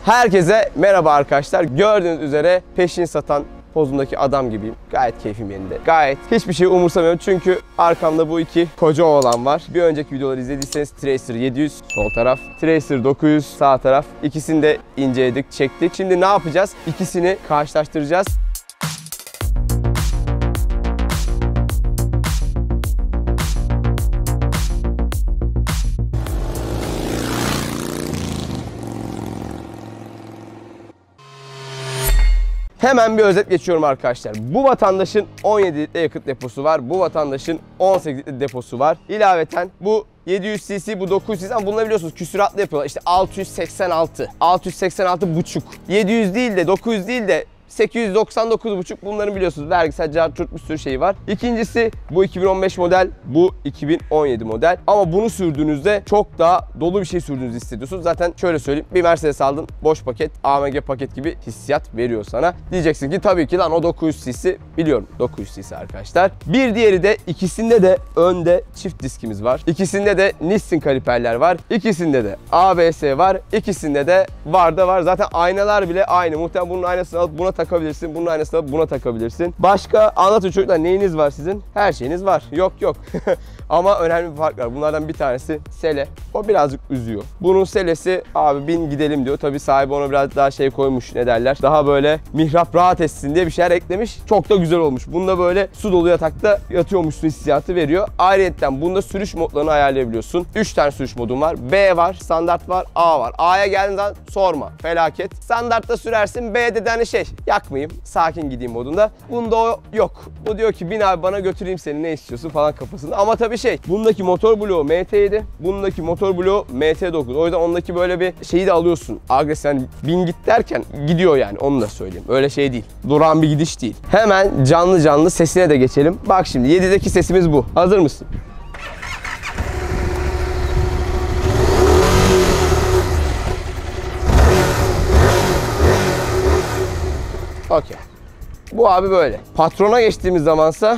Herkese merhaba arkadaşlar. Gördüğünüz üzere peşin satan pozundaki adam gibiyim. Gayet keyfim yerinde. Gayet hiçbir şey umursamıyorum çünkü arkamda bu iki koca oğlan var. Bir önceki videoları izlediyseniz Tracer 700 sol taraf, Tracer 900 sağ taraf. İkisini de inceledik, çektik. Şimdi ne yapacağız? İkisini karşılaştıracağız. Hemen bir özet geçiyorum arkadaşlar. Bu vatandaşın 17 litre yakıt deposu var. Bu vatandaşın 18 litre deposu var. İlaveten bu 700 cc, bu 900 cc ama bunları biliyorsunuz küsuratlı yapıyorlar. İşte 686, 686 buçuk. 700 değil de 900 değil de 899,5 bunların biliyorsunuz vergisel cartçurt bir sürü şey var. İkincisi bu 2015 model, bu 2017 model. Ama bunu sürdüğünüzde çok daha dolu bir şey sürdüğünüzü hissediyorsunuz. Zaten şöyle söyleyeyim, bir Mercedes aldın, boş paket, AMG paket gibi hissiyat veriyor sana. Diyeceksin ki tabii ki lan o 900 cc, biliyorum 900 cc arkadaşlar. Bir diğeri de ikisinde de önde çift diskimiz var. İkisinde de Nissin kaliperler var. İkisinde de ABS var. İkisinde de var da var. Zaten aynalar bile aynı. Muhtemelen bunun aynasını alıp buna takabilirsin. Bunun aynısını alıp buna takabilirsin. Başka anlatın çocuklar, neyiniz var sizin? Her şeyiniz var. Yok. Ama önemli bir fark var. Bunlardan bir tanesi sele. O birazcık üzüyor. Bunun selesi abi bin gidelim diyor. Tabii sahibi ona biraz daha şey koymuş, ne derler. Daha böyle mihrap rahat etsin diye bir şeyler eklemiş. Çok da güzel olmuş. Bunda böyle su dolu yatakta yatıyormuşsun hissiyatı veriyor. Ayrıyeten bunda sürüş modlarını ayarlayabiliyorsun. 3 tane sürüş modun var. B var, standart var, A var. A'ya geldiğin zaman sorma. Felaket. Standartta sürersin. B'de de hani şey, yakmayayım, sakin gideyim modunda. Bunda o yok. Bu diyor ki bin abi bana götüreyim seni, ne istiyorsun falan kafasında. Ama tabii şey, bundaki motor bloğu MT7, bundaki motor bloğu MT9. O yüzden ondaki böyle bir şeyi de alıyorsun. Agresif, yani bin git derken gidiyor yani, onu da söyleyeyim. Öyle şey değil. Duran bir gidiş değil. Hemen canlı sesine de geçelim. Bak şimdi 7'deki sesimiz bu. Hazır mısın? Okey. Bu abi böyle. Patrona geçtiğimiz zamansa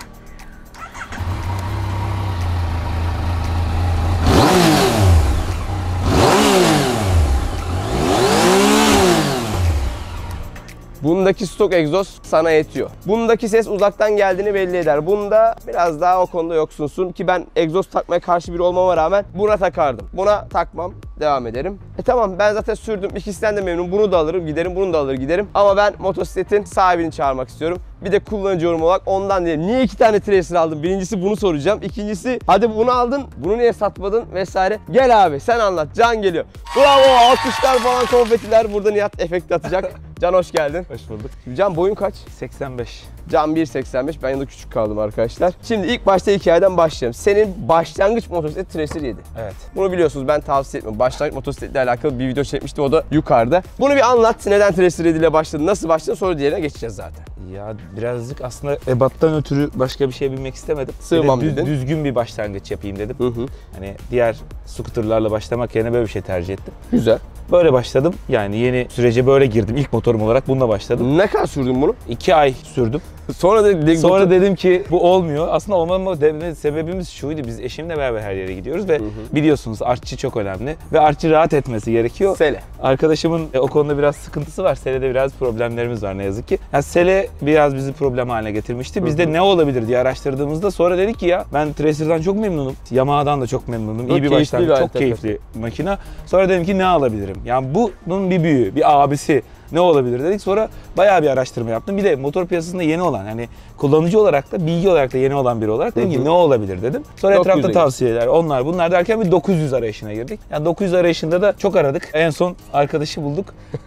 bundaki stok egzoz sana yetiyor. Bundaki ses uzaktan geldiğini belli eder. Bunda biraz daha o konuda yoksunsun ki ben egzoz takmaya karşı biri olmama rağmen buna takardım. Buna takmam, devam ederim. Tamam, ben zaten sürdüm. İkisinden de memnunum. Bunu da alırım giderim, bunu da alır giderim. Ama ben motosikletin sahibini çağırmak istiyorum. Bir de kullanıcı yorum olarak ondan diyelim. Niye iki tane Tracer aldın? Birincisi bunu soracağım. İkincisi hadi bunu aldın, bunu niye satmadın vesaire. Gel abi sen anlat. Can geliyor. Bravo, alkışlar falan, konfetiler. Burada Nihat efekti atacak. Can hoş geldin. Hoş bulduk. Can boyun kaç? 85. Can 1.85. Ben yanında küçük kaldım arkadaşlar. Şimdi ilk başta hikayeden başlayalım. Senin başlangıç motosiklet Tracer 7. Evet. Bunu biliyorsunuz, ben tavsiye etmiyorum. Başlangıç motosikletle alakalı bir video çekmiştim, o da yukarıda. Bunu bir anlat. Neden Tracer 7 ile başladın? Nasıl başladın? Sonra diğerine geçeceğiz zaten. Ya birazcık aslında ebattan ötürü başka bir şey bilmek istemedim. Sığmam dedin. Düzgün bir başlangıç yapayım dedim. Hani diğer scooterlarla başlamak yerine böyle bir şey tercih ettim. Güzel. Böyle başladım. Yani yeni sürece böyle girdim. İlk motorum olarak bununla başladım. Ne kadar sürdün bunu? 2 ay sürdüm. Sonra dedim ki bu olmuyor. Aslında olmama sebebimiz şuydu. Biz eşimle beraber her yere gidiyoruz ve biliyorsunuz artçı çok önemli. Ve artçı rahat etmesi gerekiyor. Sele. Arkadaşımın o konuda biraz sıkıntısı var. Sele'de biraz problemlerimiz var ne yazık ki. Yani Sele biraz bizi problem haline getirmişti. Biz de ne olabilir diye araştırdığımızda sonra dedik ki ya ben Tracer'dan çok memnunum. Yamaha'dan da çok memnunum. İyi bir başlangıç. Çok keyifli makina. Sonra dedim ki ne alabilirim? Yani bunun bir büyüğü, bir abisi ne olabilir dedik. Sonra bayağı bir araştırma yaptım. Bir de motor piyasasında yeni olan, hani kullanıcı olarak da bilgi olarak da yeni olan biri olarak dedim ki ne olabilir dedim. Sonra etrafta tavsiyeler, onlar bunlar derken bir 900 arayışına girdik. Yani 900 arayışında da çok aradık. En son arkadaşı bulduk.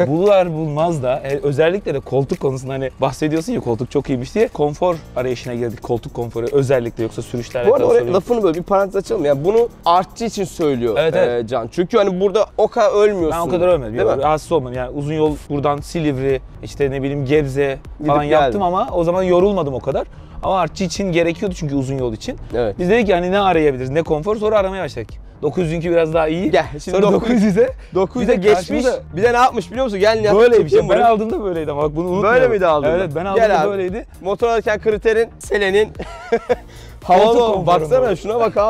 Bulmaz da özellikle de koltuk konusunda, hani bahsediyorsun ya koltuk çok iyiymiş diye, konfor arayışına girdik. Koltuk konforu özellikle, yoksa sürüşlerle. Bu arada oraya lafını böyle bir parantez açalım. Yani bunu artçı için söylüyor evet. Can. Çünkü hani burada o kadar ölmüyorsun. Ben o kadar ölmedim. Rahatsız olmadım. Yani uzun yol buradan Silivri, işte ne bileyim Gebze falan yaptım ama o zaman yorulmadım o kadar. Ama artçı için gerekiyordu çünkü uzun yol için. Evet. Biz dedik ki hani ne arayabiliriz, ne konfor, sonra aramaya başladık. 900'ünkü biraz daha iyi. Gel şimdi sonra 900'e geçmiş. Bir de ne yapmış biliyor musun? Gel Nihat. Böyle bir şey. Ben aldığımda böyleydi ama bak bunu unutma. Böyle miydi aldığında? Evet, ben aldığımda böyleydi. Motor alırken kriterin Sele'nin havalı. Baksana şuna bak abi.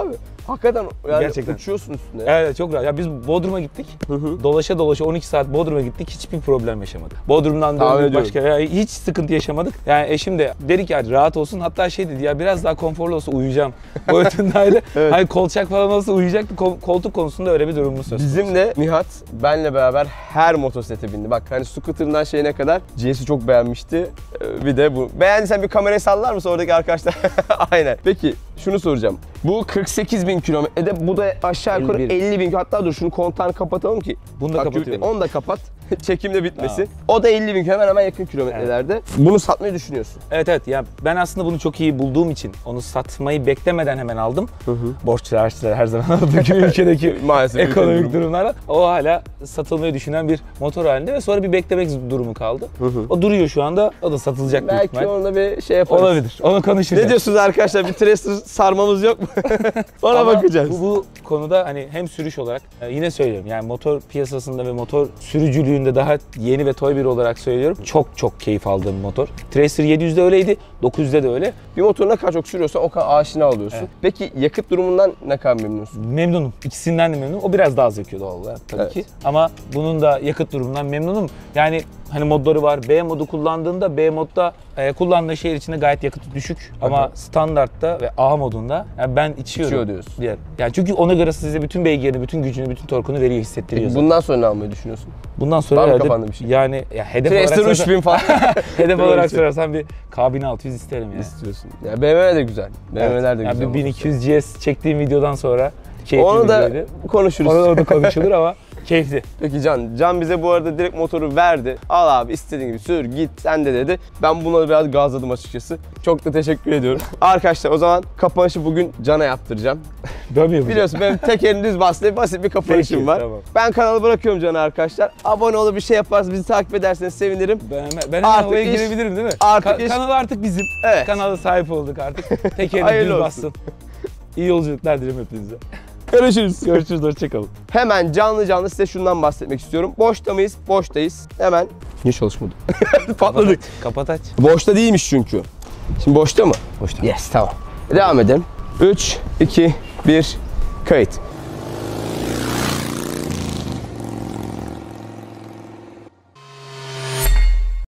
Hakikaten yani Gerçekten. uçuyorsun üstüne. Evet çok rahat. Ya biz Bodrum'a gittik. Hı. Dolaşa dolaşa 12 saat Bodrum'a gittik. Hiçbir problem yaşamadık. Bodrum'dan Tahmin döndük ediyorum. başka. Yani hiç sıkıntı yaşamadık. Yani eşim de dedi ki hadi rahat olsun. Hatta şey dedi ya biraz daha konforlu olsa uyuyacağım. Boyutundaydı. Evet. Hani kolçak falan olsa uyuyacaktı. Koltuk konusunda öyle bir durumumuz söz konusu. Bizimle Nihat benle beraber her motosiklete bindi. Bak hani scooter'ından şeyine kadar GS'i çok beğenmişti. Bir de bu. Beğendiysen bir kamerayı sallar mısın oradaki arkadaşlar? Aynen. Peki şunu soracağım. Bu 48.000 kilometrede, bu da aşağı yukarı 51. 50.000. Hatta dur şunu kontağını kapatalım ki. Bunu da Bak, kapatıyorum. onu da kapat. Çekim de bitmesin. O da 50.000 hemen hemen yakın kilometrelerde. Bunu satmayı düşünüyorsun. Evet ya ben aslında bunu çok iyi bulduğum için onu satmayı beklemeden hemen aldım. Borçlar harçlar her zaman olduğu gibi ülkedeki Maalesef ekonomik ülkenin durumu. durumlarla o hala satılmayı düşünen bir motor halinde ve sonra bir beklemek durumu kaldı. O duruyor şu anda. O da satılacak büyük Belki ihtimal. onunla bir şey yaparız. Olabilir. Onu konuşacağız. Ne diyorsunuz arkadaşlar? Bir Tracer sarmamız yok mu? Ona Ama bakacağız. bu konuda hani hem sürüş olarak yine söylüyorum yani motor piyasasında ve motor sürücülüğünde daha yeni ve toy biri olarak söylüyorum. Çok keyif aldığım bir motor. Tracer 700'de öyleydi, 900'de de öyle. Bir motoru ne kadar çok sürüyorsan o kadar aşina oluyorsun. Evet. Peki yakıt durumundan ne kadar memnunsun? Memnunum. İkisinden de memnunum. O biraz daha az yakıyor doğal olarak tabii Evet. ki. Ama bunun da yakıt durumundan memnunum. Yani hani modları var. B modu kullandığında B modda kullandığı şehir içinde gayet yakıtı düşük. Ama Aha. standartta ve A modunda yani ben içiyorum. İçiyor diyorsun. Diğer. Yani çünkü ona göre size bütün beygirini, bütün gücünü, bütün torkunu veriyor, hissettiriyor. zaten. Bundan sonra ne almayı düşünüyorsun? Bundan sonra Var mı herhalde kafanda bir şey? yani ya hedef Tracer olarak 3000 falan hedef Böyle olarak bir şey. sorarsan bir K1600 isterim yani. istiyorsun. Ya BMW de güzel. BMW'ler de Yani güzel. bir 1200 GS çektiğim videodan sonra keyifli Onu bir da videoydu. konuşuruz. Onu da konuşulur ama keyifli. Peki Can bize bu arada direkt motoru verdi. Al abi istediğin gibi sür git sen de dedi. Ben buna biraz gazladım açıkçası. Çok da teşekkür ediyorum. Arkadaşlar o zaman kapanışı bugün Can'a yaptıracağım. Dönmüyor Biliyorsun benim tek elim düz baslı basit bir kapanışım Peki, var. tamam. Ben kanalı bırakıyorum Can'a arkadaşlar. Abone olup bir şey yaparsanız bizi takip ederseniz sevinirim. Ben Artık havaya iş- girebilirim değil mi? artık iş- Kanal artık bizim. Evet. Kanala sahip olduk artık. Tek Hayırlı elini düz olsun. bassın. İyi yolculuklar dilerim hepinize. Görüşürüz. Görüşürüz, hoşçakalın. Hemen canlı size şundan bahsetmek istiyorum. Boşta mıyız? Boştayız. Hemen. Niye çalışmadı? Patladık. Kapat aç. Boşta değilmiş çünkü. Şimdi boşta mı? Boşta. Yes, tamam. Devam edelim. 3, 2, 1, kayıt.